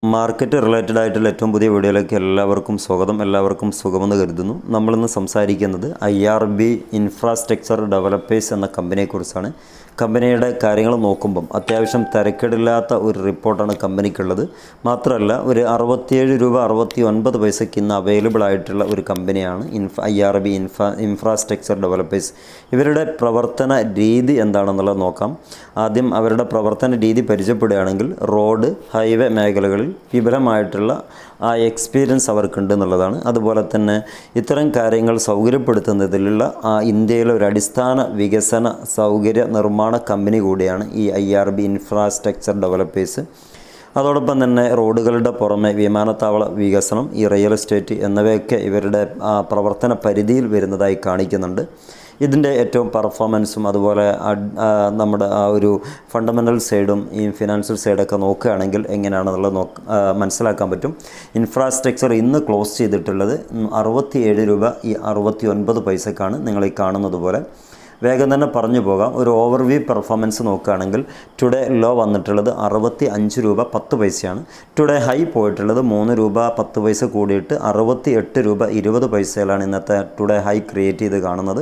Market related ആയിട്ടുള്ള ഏറ്റവും പുതിയ വീഡിയോയിലേക്ക് എല്ലാവർക്കും സ്വാഗതം. എല്ലാവർക്കും സുഖമെന്ന് കരുതുന്നു. നമ്മളിന്ന് സംസാരിക്കുന്നത് IRB ഇൻഫ്രാസ്ട്രക്ചർ ഡെവലപ്പേഴ്സ് എന്ന കമ്പനിയെക്കുറിച്ചാണ്. കമ്പനിയുടെ കാര്യങ്ങൾ നോക്കുമ്പം അത്യാവശ്യം തിരക്കേടില്ലാത്ത ഒരു റിപ്പോർട്ടാണ് കമ്പനിക്കുള്ളത്. മാത്രമല്ല ഒരു 67 രൂപ 69 പൈസയ്ക്ക് ഇന്ന് അവൈലബിൾ ആയിട്ടുള്ള ഒരു കമ്പനിയാണ് IRB ഇൻഫ്രാസ്ട്രക്ചർ ഡെവലപ്പേഴ്സ്. ഇവരുടെ പ്രവർത്തന രീതി എന്താണെന്നുള്ളത് നോക്കാം. ആദ്യം അവരുടെ പ്രവർത്തന രീതി പരിചയപ്പെടുകയാണെങ്കിൽ റോഡ്, ഹൈവേ മേഖലകളിൽ വിപുലമായിട്ടുള്ള ആ എക്സ്പീരിയൻസ് അവർക്കുണ്ട് എന്നുള്ളതാണ്. അതുപോലെ തന്നെ ഇത്തരം കാര്യങ്ങൾ സൗകര്യപ്പെടുത്തുന്നതിലുള്ള ഇന്ത്യയിലെ ഒരു അടിസ്ഥാന വികസന സൗകര്യ നിർമ്മാണ കമ്പനി കൂടിയാണ് ഈ IRB ഇൻഫ്രാസ്ട്രക്ചർ ഡെവലപ്പേഴ്സ്. അതോടൊപ്പം തന്നെ റോഡുകളുടെ പുറമെ വിമാനത്താവള വികസനം, ഈ റിയൽ എസ്റ്റേറ്റ് എന്നിവയൊക്കെ ഇവരുടെ പ്രവർത്തന പരിധിയിൽ വരുന്നതായി കാണിക്കുന്നുണ്ട്. ഇതിൻ്റെ ഏറ്റവും പെർഫോമൻസും അതുപോലെ നമ്മുടെ ആ ഒരു ഫണ്ടമെൻ്റൽ സൈഡും ഈ ഫിനാൻഷ്യൽ സൈഡൊക്കെ നോക്കുകയാണെങ്കിൽ എങ്ങനെയാണെന്നുള്ളത് മനസ്സിലാക്കാൻ പറ്റും. ഇൻഫ്രാസ്ട്രക്ചർ ഇന്ന് ക്ലോസ് ചെയ്തിട്ടുള്ളത് 67 രൂപ 69 പൈസക്കാണ്. നിങ്ങൾ ഈ കാണുന്നത് പോലെ. വേഗം തന്നെ പറഞ്ഞു പോകാം. ഒരു ഓവർവ്യൂ പെർഫോമൻസ് നോക്കുകയാണെങ്കിൽ ടുഡേ ലോ വന്നിട്ടുള്ളത് 65 രൂപ 10 പൈസയാണ്. ടുഡേ ഹൈ പോയിട്ടുള്ളത് 3 രൂപ 10 പൈസ കൂടിയിട്ട് 68 രൂപ 20 പൈസയിലാണ് ഇന്നത്തെ ടുഡേ ഹൈ ക്രിയേറ്റ് ചെയ്ത് കാണുന്നത്.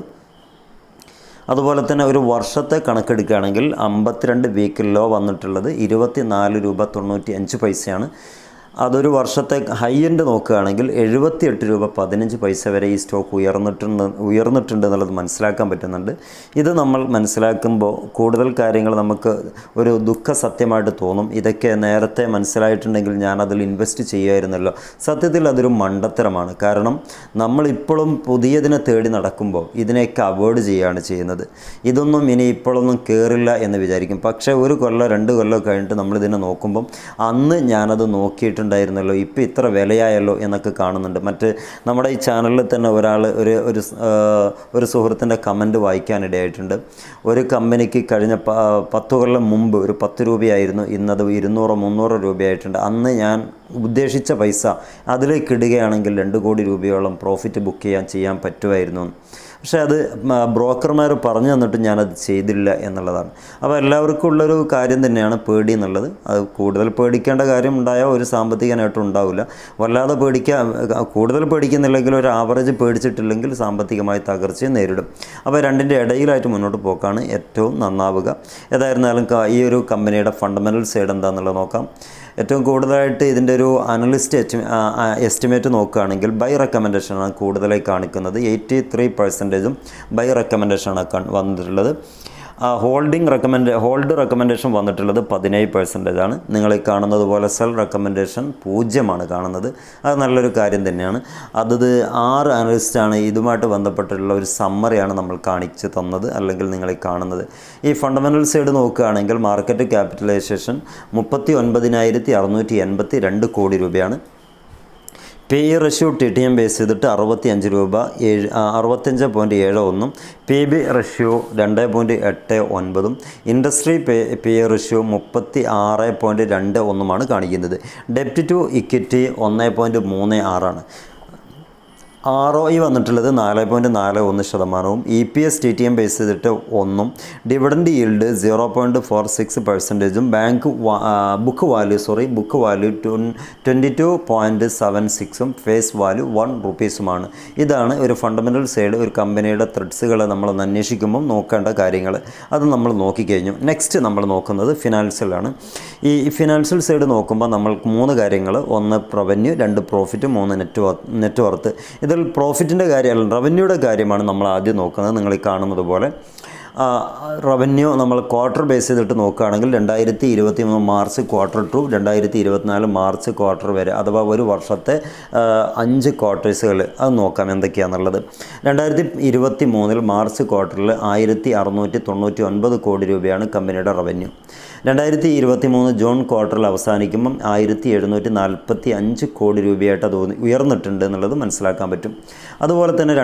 അതുപോലെ തന്നെ ഒരു വർഷത്തെ കണക്കെടുക്കുകയാണെങ്കിൽ 52 വീക്ക് ലോ വന്നിട്ടുള്ളത് 24 രൂപ 95 പൈസയാണ്. അതൊരു വർഷത്തെ ഹൈ എൻഡ് നോക്കുകയാണെങ്കിൽ 78 രൂപ 15 പൈസ വരെ ഈ സ്റ്റോക്ക് ഉയർന്നിട്ടുണ്ട് എന്നുള്ളത് മനസ്സിലാക്കാൻ പറ്റുന്നുണ്ട്. ഇത് നമ്മൾ മനസ്സിലാക്കുമ്പോൾ കൂടുതൽ കാര്യങ്ങൾ നമുക്ക് ഒരു ദുഃഖ സത്യമായിട്ട് തോന്നും. ഇതൊക്കെ നേരത്തെ മനസ്സിലായിട്ടുണ്ടെങ്കിൽ ഞാനതിൽ ഇൻവെസ്റ്റ് ചെയ്യുമായിരുന്നല്ലോ. സത്യത്തിൽ അതൊരു മണ്ടത്തരമാണ്. കാരണം നമ്മളിപ്പോഴും പുതിയതിനെ തേടി നടക്കുമ്പോൾ ഇതിനെയൊക്കെ അവോയ്ഡ് ചെയ്യുകയാണ് ചെയ്യുന്നത്. ഇതൊന്നും ഇനി ഇപ്പോഴൊന്നും കയറില്ല എന്ന് വിചാരിക്കും. പക്ഷേ ഒരു കൊല്ലം 2 കൊല്ലം കഴിഞ്ഞിട്ട് നമ്മളിതിനെ നോക്കുമ്പം അന്ന് ഞാനത് നോക്കിയിട്ടുണ്ടായിരുന്നല്ലോ, ഇപ്പോൾ ഇത്ര വിലയായല്ലോ എന്നൊക്കെ കാണുന്നുണ്ട്. മറ്റ് നമ്മുടെ ഈ ചാനലിൽ തന്നെ ഒരാൾ ഒരു സുഹൃത്തിൻ്റെ കമൻറ്റ് വായിക്കാനിടയായിട്ടുണ്ട്. ഒരു കമ്പനിക്ക് കഴിഞ്ഞ 10 കൊല്ലം മുമ്പ് ഒരു 10 രൂപയായിരുന്നു, ഇന്നത് 200-300 രൂപയായിട്ടുണ്ട്. അന്ന് ഞാൻ ഉദ്ദേശിച്ച പൈസ അതിലേക്ക് ഇടുകയാണെങ്കിൽ 2 കോടി രൂപയോളം പ്രോഫിറ്റ് ബുക്ക് ചെയ്യാൻ പറ്റുമായിരുന്നു. പക്ഷേ അത് ബ്രോക്കർമാർ പറഞ്ഞു തന്നിട്ട് ഞാനത് ചെയ്തില്ല എന്നുള്ളതാണ്. അപ്പോൾ എല്ലാവർക്കും ഉള്ളൊരു കാര്യം തന്നെയാണ് പേടി എന്നുള്ളത്. അത് കൂടുതൽ പേടിക്കേണ്ട കാര്യം ഉണ്ടായാൽ ഒരു സാമ്പത്തിക നേട്ടം ഉണ്ടാവില്ല. വല്ലാതെ കൂടുതൽ പേടിക്കുന്നില്ലെങ്കിൽ ഒരു ആവറേജ് പേടിച്ചിട്ടില്ലെങ്കിൽ സാമ്പത്തികമായി തകർച്ചയെ നേരിടും. അപ്പോൾ രണ്ടിൻ്റെ ഇടയിലായിട്ട് മുന്നോട്ട് പോക്കാണ് ഏറ്റവും നന്നാവുക. ഏതായിരുന്നാലും ഈ ഒരു കമ്പനിയുടെ ഫണ്ടമെൻ്റൽ സൈഡ് എന്താണെന്നുള്ളത് നോക്കാം. ഏറ്റവും കൂടുതലായിട്ട് ഇതിൻ്റെ ഒരു അനലിസ്റ്റ് എസ്റ്റിമേറ്റ് നോക്കുകയാണെങ്കിൽ ബൈ റെക്കമെൻഡേഷനാണ് കൂടുതലായി കാണിക്കുന്നത്. 83% ബൈ റെക്കമെൻഡേഷനാണ് വന്നിട്ടുള്ളത്. ഹോൾഡ് റെക്കമെൻഡേഷൻ വന്നിട്ടുള്ളത് 17%. നിങ്ങൾ ഈ കാണുന്നത് പോലെ സെൽ റെക്കമെൻഡേഷൻ 0 കാണുന്നത്. അത് നല്ലൊരു കാര്യം തന്നെയാണ്. അത് 6 അനലിസ്റ്റാണ് ഇതുമായിട്ട് ബന്ധപ്പെട്ടുള്ള ഒരു സമ്മറിയാണ് നമ്മൾ കാണിച്ച് തന്നത്, അല്ലെങ്കിൽ നിങ്ങൾ ഈ കാണുന്നത്. ഈ ഫണ്ടമെൻ്റൽ സൈഡ് നോക്കുകയാണെങ്കിൽ മാർക്കറ്റ് ക്യാപിറ്റലൈസേഷൻ 39,682 കോടി രൂപയാണ്. PE റേഷ്യോ TTM ബേസ് ചെയ്തിട്ട് 65 രൂപ 65.71, PB ratio 2.89, industry PE ratio 36.21 കാണിക്കുന്നത്. ഡെപ്റ്റ് ടു ഇക്വിറ്റി 1.36. ROE വന്നിട്ടുള്ളത് 4.41%. EPS TTM ബേസ് ചെയ്തിട്ട് 1, dividend yield 0.46%, book value 22.76, face value 1 റുപ്പീസുമാണ്. ഇതാണ് ഒരു ഫണ്ടമെൻ്റൽ സൈഡ്. ഒരു കമ്പനിയുടെ ത്രെഡ്സുകളെ നമ്മളൊന്ന് അന്വേഷിക്കുമ്പം നോക്കേണ്ട കാര്യങ്ങൾ അത് നമ്മൾ നോക്കിക്കഴിഞ്ഞു. നെക്സ്റ്റ് നമ്മൾ നോക്കുന്നത് ഫിനാൻഷ്യലാണ്. ഈ ഫിനാൻഷ്യൽ സൈഡ് നോക്കുമ്പോൾ നമ്മൾ 3 കാര്യങ്ങൾ: 1 റവന്യൂ, 2 പ്രോഫിറ്റ്, 3 നെറ്റ് വർത്ത്. ഇതിൽ പ്രോഫിറ്റിൻ്റെ കാര്യമല്ല, റവന്യൂയുടെ കാര്യമാണ് നമ്മൾ ആദ്യം നോക്കുന്നത്. നിങ്ങൾ ഈ കാണുന്നത് പോലെ റവന്യൂ നമ്മൾ ക്വാർട്ടർ ബേസ് ചെയ്തിട്ട് നോക്കുകയാണെങ്കിൽ 2023 March quarter to 2024 March quarter വരെ, അഥവാ ഒരു വർഷത്തെ 5 ക്വാർട്ടേഴ്സുകൾ അത് നോക്കാം എന്തൊക്കെയാണെന്നുള്ളത്. 2023 മാർച്ച് ക്വാർട്ടറിൽ 1699 കോടി രൂപയാണ് കമ്പനിയുടെ റവന്യൂ. 2023 ജൂൺ ക്വാർട്ടറിൽ അവസാനിക്കുമ്പം 1745 കോടി രൂപയായിട്ട് അത് ഉയർന്നിട്ടുണ്ട് എന്നുള്ളത് മനസ്സിലാക്കാൻ പറ്റും. അതുപോലെ തന്നെ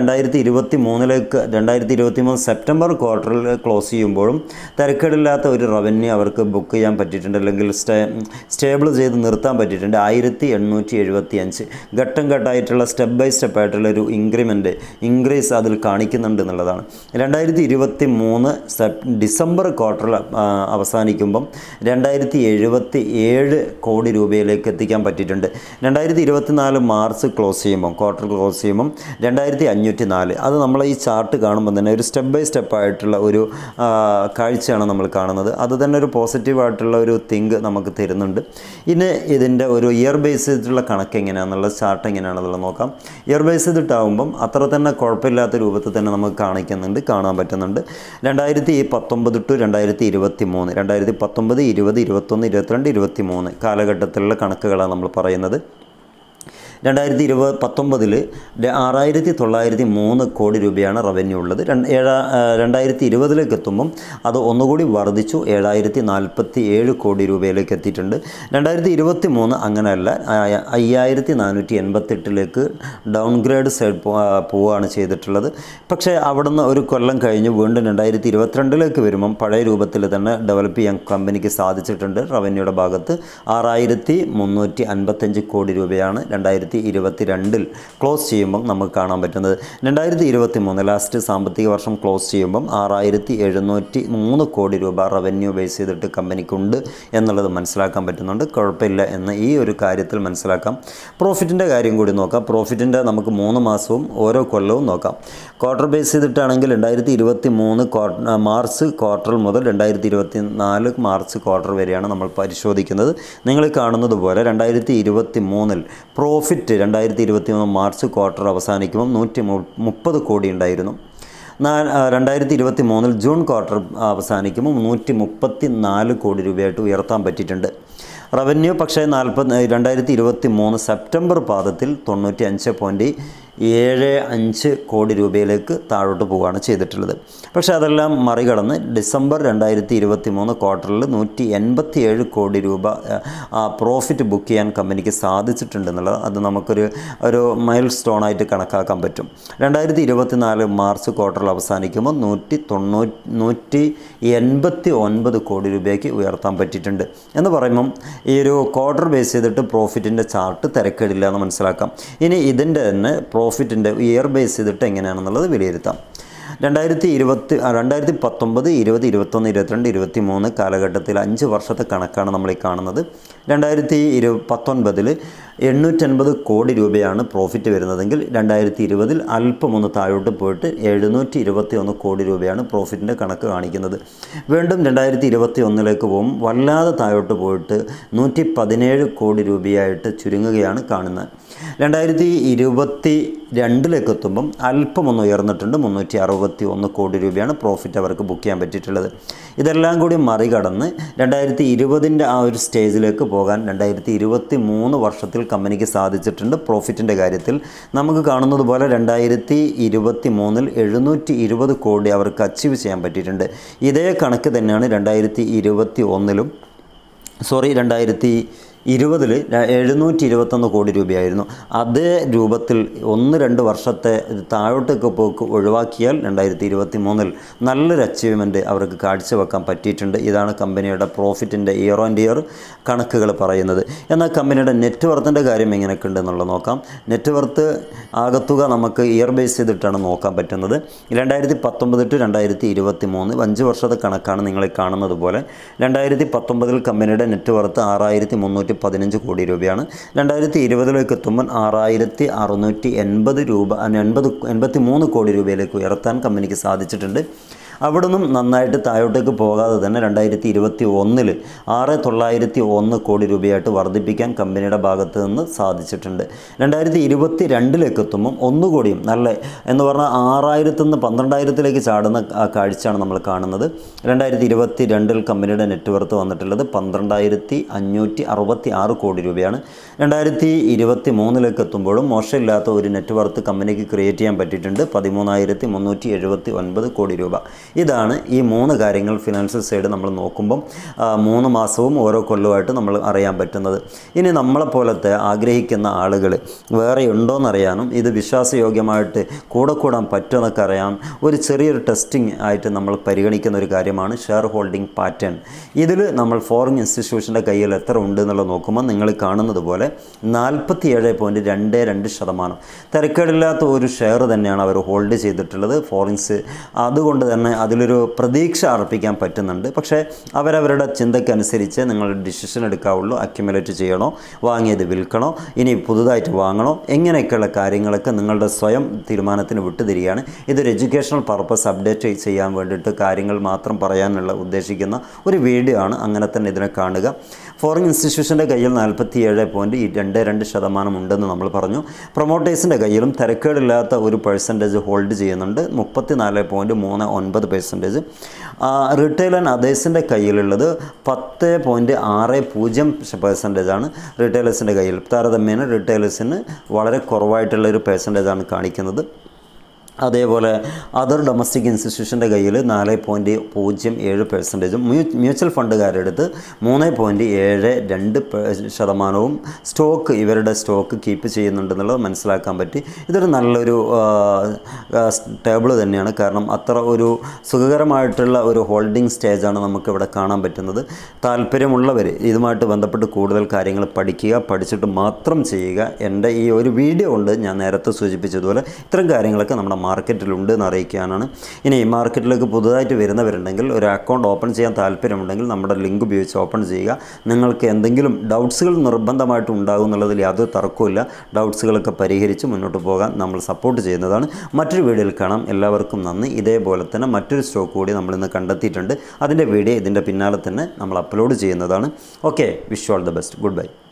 2023 സെപ്റ്റംബർ ക്വാർട്ടറിൽ ക്ലോസ് ചെയ്യുമ്പോഴും തിരക്കേടില്ലാത്ത ഒരു റവന്യൂ അവർക്ക് ബുക്ക് ചെയ്യാൻ പറ്റിയിട്ടുണ്ട്, അല്ലെങ്കിൽ സ്റ്റേബിൾ ചെയ്ത് നിർത്താൻ പറ്റിയിട്ടുണ്ട്. 1875 ഘട്ടം ഘട്ടമായിട്ടുള്ള സ്റ്റെപ്പ് ബൈ സ്റ്റെപ്പ് ആയിട്ടുള്ള ഒരു ഇൻക്രീസ് അതിൽ കാണിക്കുന്നുണ്ട് എന്നുള്ളതാണ്. 2023 ഡിസംബർ ക്വാർട്ടറിൽ അവസാനിക്കുമ്പം 2077 കോടി രൂപയിലേക്ക് എത്തിക്കാൻ പറ്റിയിട്ടുണ്ട്. 2024 മാർച്ച് ക്ലോസ് ചെയ്യുമ്പം, ക്വാർട്ടർ ക്ലോസ് ചെയ്യുമ്പം 2504. അത് നമ്മൾ ഈ ചാർട്ട് കാണുമ്പോൾ തന്നെ ഒരു സ്റ്റെപ്പ് ബൈ സ്റ്റെപ്പ് ആയിട്ടുള്ള ഒരു കാഴ്ചയാണ് നമ്മൾ കാണുന്നത്. അത് തന്നെ ഒരു പോസിറ്റീവായിട്ടുള്ള ഒരു തിങ്ക് നമുക്ക് തരുന്നുണ്ട്. ഇനി ഇതിൻ്റെ ഒരു ഇയർ ബേസ് ചെയ്തിട്ടുള്ള കണക്ക് എങ്ങനെയാണെന്നുള്ള ചാർട്ട് എങ്ങനെയാണെന്നുള്ളത് നോക്കാം. ഇയർ ബേസ് ചെയ്തിട്ടാവുമ്പം അത്ര തന്നെ കുഴപ്പമില്ലാത്ത രൂപത്തിൽ തന്നെ നമുക്ക് കാണാൻ പറ്റുന്നുണ്ട്. 2019 ടു 2023, 2019, 20, 21, 22, 23 കാലഘട്ടത്തിലുള്ള കണക്കുകളാണ് നമ്മൾ പറയുന്നത്. 2019 6903 കോടി രൂപയാണ് റവന്യൂ ഉള്ളത്. 2020 എത്തുമ്പം അത് ഒന്നുകൂടി വർദ്ധിച്ചു, 7047 കോടി രൂപയിലേക്ക് എത്തിയിട്ടുണ്ട്. 2023 അങ്ങനെയല്ല, 5488 ഡൗൺഗ്രേഡ് സൈഡ് പോവുകയാണ് ചെയ്തിട്ടുള്ളത്. പക്ഷേ അവിടുന്ന് ഒരു കൊല്ലം കഴിഞ്ഞ് വീണ്ടും 2022 വരുമ്പം പഴയ രൂപത്തിൽ തന്നെ ഡെവലപ്പ് ചെയ്യാൻ കമ്പനിക്ക് സാധിച്ചിട്ടുണ്ട്. റവന്യൂയുടെ ഭാഗത്ത് 6355 കോടി രൂപയാണ് 2022 ക്ലോസ് ചെയ്യുമ്പം നമുക്ക് കാണാൻ പറ്റുന്നത്. 2023 ലാസ്റ്റ് സാമ്പത്തിക വർഷം ക്ലോസ് ചെയ്യുമ്പം 6703 കോടി രൂപ റവന്യൂ ബേസ് ചെയ്തിട്ട് കമ്പനിക്കുണ്ട് എന്നുള്ളത് മനസ്സിലാക്കാൻ പറ്റുന്നുണ്ട്. കുഴപ്പമില്ല എന്ന് ഈ ഒരു കാര്യത്തിൽ മനസ്സിലാക്കാം. പ്രോഫിറ്റിൻ്റെ കാര്യം കൂടി നോക്കാം. പ്രോഫിറ്റിൻ്റെ നമുക്ക് 3 മാസവും ഓരോ കൊല്ലവും നോക്കാം. ക്വാർട്ടർ ബേസ് ചെയ്തിട്ടാണെങ്കിൽ 2023 മാർച്ച് ക്വാർട്ടർ മുതൽ 2024 മാർച്ച് ക്വാർട്ടർ വരെയാണ് നമ്മൾ പരിശോധിക്കുന്നത്. നിങ്ങൾ കാണുന്നത് പോലെ 2023 പ്രോഫിറ്റ് 2023 മാർച്ച് ക്വാർട്ടർ അവസാനിക്കുമ്പോൾ 130 കോടി ഉണ്ടായിരുന്നു. 2023 ജൂൺ ക്വാർട്ടർ അവസാനിക്കുമ്പോൾ 134 കോടി രൂപയായിട്ട് ഉയർത്താൻ പറ്റിയിട്ടുണ്ട്. റവന്യൂ പക്ഷേ 2023 സെപ്റ്റംബർ പാദത്തിൽ 95.75 കോടി രൂപയിലേക്ക് താഴോട്ട് പോവുകയാണ് ചെയ്തിട്ടുള്ളത്. പക്ഷേ അതെല്ലാം മറികടന്ന് ഡിസംബർ 2023 ക്വാർട്ടറിൽ 187 കോടി രൂപ പ്രോഫിറ്റ് ബുക്ക് ചെയ്യാൻ കമ്പനിക്ക് സാധിച്ചിട്ടുണ്ടെന്നുള്ളത് അത് നമുക്കൊരു മൈൽ സ്റ്റോണായിട്ട് കണക്കാക്കാൻ പറ്റും. 2024 മാർച്ച് ക്വാർട്ടറിൽ അവസാനിക്കുമ്പോൾ 189 കോടി രൂപയ്ക്ക് ഉയർത്താൻ പറ്റിയിട്ടുണ്ട് എന്ന് പറയുമ്പം ഈ ഒരു ക്വാർട്ടർ ബേസ് ചെയ്തിട്ട് പ്രോഫിറ്റിൻ്റെ ചാർട്ട് തിരക്കേടില്ല എന്ന് മനസ്സിലാക്കാം. ഇനി ഇതിൻ്റെ തന്നെ പ്രോഫിറ്റിൻ്റെ ഇയർ ബേസ് ചെയ്തിട്ട് എങ്ങനെയാണെന്നുള്ളത് വിലയിരുത്താം. 2019, 20, 21, 22, 23 കാലഘട്ടത്തിൽ 5 വർഷത്തെ കണക്കാണ് നമ്മൾ ഈ കാണുന്നത്. 2019 880 കോടി രൂപയാണ് പ്രോഫിറ്റ് വരുന്നതെങ്കിൽ 2020 അല്പം ഒന്ന് താഴോട്ട് പോയിട്ട് 721 കോടി രൂപയാണ് പ്രോഫിറ്റിൻ്റെ കണക്ക് കാണിക്കുന്നത്. വീണ്ടും 2021 പോകും വല്ലാതെ താഴോട്ട് പോയിട്ട് 117 കോടി രൂപയായിട്ട് ചുരുങ്ങുകയാണ് കാണുന്നത്. 2022 എത്തുമ്പം അല്പം ഒന്ന് ഉയർന്നിട്ടുണ്ട്, 361 കോടി രൂപയാണ് പ്രോഫിറ്റ് അവർക്ക് ബുക്ക് ചെയ്യാൻ പറ്റിയിട്ടുള്ളത്. ഇതെല്ലാം കൂടി മറികടന്ന് 2020 ആ ഒരു സ്റ്റേജിലേക്ക് പോകാൻ 2023 വർഷത്തിൽ കമ്പനിക്ക് സാധിച്ചിട്ടുണ്ട്. പ്രോഫിറ്റിൻ്റെ കാര്യത്തിൽ നമുക്ക് കാണുന്നത് പോലെ 2023 720 കോടി അവർക്ക് അച്ചീവ് ചെയ്യാൻ പറ്റിയിട്ടുണ്ട്. ഇതേ കണക്ക് തന്നെയാണ് 2020 721 കോടി രൂപയായിരുന്നു. അതേ രൂപത്തിൽ 1-2 വർഷത്തെ താഴോട്ടൊക്കെ പോക്ക് ഒഴിവാക്കിയാൽ 2023 നല്ലൊരു അച്ചീവ്മെൻറ്റ് അവർക്ക് കാഴ്ചവെക്കാൻ പറ്റിയിട്ടുണ്ട്. ഇതാണ് കമ്പനിയുടെ പ്രോഫിറ്റിൻ്റെ ഇയർ ഓൺ ഇയർ കണക്കുകൾ പറയുന്നത്. എന്നാൽ കമ്പനിയുടെ നെറ്റ് വർത്തിൻ്റെ കാര്യം എങ്ങനെയൊക്കെ ഉണ്ടെന്നുള്ളത് നോക്കാം. നെറ്റ് വർത്ത് ആകത്തുക നമുക്ക് ഇയർ ബേസ് ചെയ്തിട്ടാണ് നോക്കാൻ പറ്റുന്നത്. 2019 ടു 2023 5 വർഷത്തെ കണക്കാണ് നിങ്ങൾ കാണുന്നത് പോലെ. 2019 കമ്പനിയുടെ നെറ്റ് വർത്ത് 6315 കോടി രൂപയാണ്. 2020 എത്തുമ്പോൾ 6680 രൂപ 83 കോടി രൂപയിലേക്ക് ഉയർത്താൻ കമ്പനിക്ക് സാധിച്ചിട്ടുണ്ട്. അവിടെ നിന്നും നന്നായിട്ട് താഴോട്ടേക്ക് പോകാതെ തന്നെ 2021 6901 കോടി രൂപയായിട്ട് വർദ്ധിപ്പിക്കാൻ കമ്പനിയുടെ ഭാഗത്ത് നിന്ന് സാധിച്ചിട്ടുണ്ട്. 2022 എത്തുമ്പം ഒന്നുകൂടിയും നല്ല എന്ന് പറഞ്ഞാൽ 6000 നിന്ന് 12000 ചാടുന്ന ആ കാഴ്ചയാണ് നമ്മൾ കാണുന്നത്. 2022 കമ്പനിയുടെ നെറ്റ് വർത്ത് വന്നിട്ടുള്ളത് 12566 കോടി രൂപയാണ്. 2023 എത്തുമ്പോഴും മോശമില്ലാത്ത ഒരു നെറ്റ് വർത്ത് കമ്പനിക്ക് ക്രിയേറ്റ് ചെയ്യാൻ പറ്റിയിട്ടുണ്ട്, 13379 കോടി രൂപ. ഇതാണ് ഈ 3 കാര്യങ്ങൾ ഫിനാൻഷ്യൽ സൈഡ് നമ്മൾ നോക്കുമ്പം 3 മാസവും ഓരോ കൊല്ലമായിട്ട് നമ്മൾ അറിയാൻ പറ്റുന്നത്. ഇനി നമ്മളെപ്പോലത്തെ ആഗ്രഹിക്കുന്ന ആളുകൾ വേറെ ഉണ്ടോയെന്നറിയാനും ഇത് വിശ്വാസയോഗ്യമായിട്ട് കൂടാൻ പറ്റുമെന്നൊക്കെ അറിയാൻ ഒരു ചെറിയൊരു ടെസ്റ്റിംഗ് ആയിട്ട് നമ്മൾ പരിഗണിക്കുന്ന ഒരു കാര്യമാണ് ഷെയർ ഹോൾഡിംഗ് പാറ്റേൺ. ഇതിൽ നമ്മൾ ഫോറിൻ ഇൻസ്റ്റിറ്റ്യൂഷൻ്റെ കയ്യിൽ എത്ര ഉണ്ട് എന്നുള്ളത് നോക്കുമ്പോൾ നിങ്ങൾ കാണുന്നത് പോലെ 47.22% തിരക്കേടില്ലാത്ത ഒരു ഷെയർ തന്നെയാണ് അവർ ഹോൾഡ് ചെയ്തിട്ടുള്ളത് ഫോറിൻസ്. അതുകൊണ്ട് തന്നെ അതിലൊരു പ്രതീക്ഷ അർപ്പിക്കാൻ പറ്റുന്നുണ്ട്. പക്ഷേ അവരവരുടെ ചിന്തയ്ക്കനുസരിച്ച് നിങ്ങൾ ഡിസിഷൻ എടുക്കാവുള്ളൂ. അക്യുമുലേറ്റ് ചെയ്യണോ, വാങ്ങിയത് വിൽക്കണോ, ഇനി പുതുതായിട്ട് വാങ്ങണോ, എങ്ങനെയൊക്കെയുള്ള കാര്യങ്ങളൊക്കെ നിങ്ങളുടെ സ്വയം തീരുമാനത്തിന് വിട്ടുതരികയാണ്. ഇതൊരു എഡ്യൂക്കേഷണൽ പർപ്പസ് അപ്ഡേറ്റ് ചെയ്യാൻ വേണ്ടിയിട്ട് കാര്യങ്ങൾ മാത്രം പറയാനുള്ള ഉദ്ദേശിക്കുന്ന ഒരു വീഡിയോ ആണ്. അങ്ങനെ തന്നെ ഇതിനെ കാണുക. ഫോറിൻ ഇൻസ്റ്റിറ്റ്യൂഷൻ്റെ കയ്യിൽ 47.22% ഉണ്ടെന്ന് നമ്മൾ പറഞ്ഞു. പ്രൊമോട്ടേഴ്സിൻ്റെ കയ്യിലും തിരക്കേടില്ലാത്ത ഒരു പെർസെൻറ്റേജ് ഹോൾഡ് ചെയ്യുന്നുണ്ട്, 34.39%. റീറ്റെയിൽ ആൻഡ് അതേഴ്സിൻ്റെ കയ്യിലുള്ളത് 10.60% ആണ് റീറ്റെയിലേഴ്സിൻ്റെ കയ്യിൽ. താരതമ്യേന റീറ്റെയിലേഴ്സിന് വളരെ കുറവായിട്ടുള്ളൊരു പെർസെൻറ്റേജാണ് കാണിക്കുന്നത്. അതേപോലെ അതർ ഡൊമസ്റ്റിക് ഇൻസ്റ്റിറ്റ്യൂഷൻ്റെ കയ്യിൽ 4.07%, മ്യൂച്വൽ ഫണ്ടുകാരുടെ അടുത്ത് 3.72% സ്റ്റോക്ക്, ഇവരുടെ സ്റ്റോക്ക് കീപ്പ് ചെയ്യുന്നുണ്ടെന്നുള്ളത് മനസ്സിലാക്കാൻ പറ്റി. ഇതൊരു നല്ലൊരു ടേബിൾ തന്നെയാണ്. കാരണം അത്ര ഒരു സുഖകരമായിട്ടുള്ള ഒരു ഹോൾഡിംഗ് സ്റ്റേജാണ് നമുക്കിവിടെ കാണാൻ പറ്റുന്നത്. താല്പര്യമുള്ളവർ ഇതുമായിട്ട് ബന്ധപ്പെട്ട് കൂടുതൽ കാര്യങ്ങൾ പഠിച്ചിട്ട് മാത്രം ചെയ്യുക. എൻ്റെ ഈ ഒരു വീഡിയോ കൊണ്ട് ഞാൻ നേരത്തെ സൂചിപ്പിച്ചതുപോലെ ഇത്തരം കാര്യങ്ങളൊക്കെ നമ്മുടെ മാർക്കറ്റിലുണ്ട് എന്ന് അറിയിക്കാനാണ്. ഇനി മാർക്കറ്റിലേക്ക് പുതുതായിട്ട് വരുന്നവരുണ്ടെങ്കിൽ ഒരു അക്കൗണ്ട് ഓപ്പൺ ചെയ്യാൻ താല്പര്യമുണ്ടെങ്കിൽ നമ്മുടെ ലിങ്ക് ഉപയോഗിച്ച് ഓപ്പൺ ചെയ്യുക. നിങ്ങൾക്ക് എന്തെങ്കിലും ഡൗട്ട്സുകൾ നിർബന്ധമായിട്ട് ഉണ്ടാകും എന്നുള്ളതിൽ യാതൊരു തർക്കവുമില്ല. ഡൗട്ട്സുകളൊക്കെ പരിഹരിച്ച് മുന്നോട്ട് പോകാൻ നമ്മൾ സപ്പോർട്ട് ചെയ്യുന്നതാണ്. മറ്റൊരു വീഡിയോയിൽ കാണാം. എല്ലാവർക്കും നന്ദി. ഇതേപോലെ തന്നെ മറ്റൊരു സ്റ്റോക്ക് കൂടി നമ്മളിന്ന് കണ്ടെത്തിയിട്ടുണ്ട്. അതിൻ്റെ വീഡിയോ ഇതിൻ്റെ പിന്നാലെ തന്നെ നമ്മൾ അപ്ലോഡ് ചെയ്യുന്നതാണ്. Okay, wish you all the best. Good by.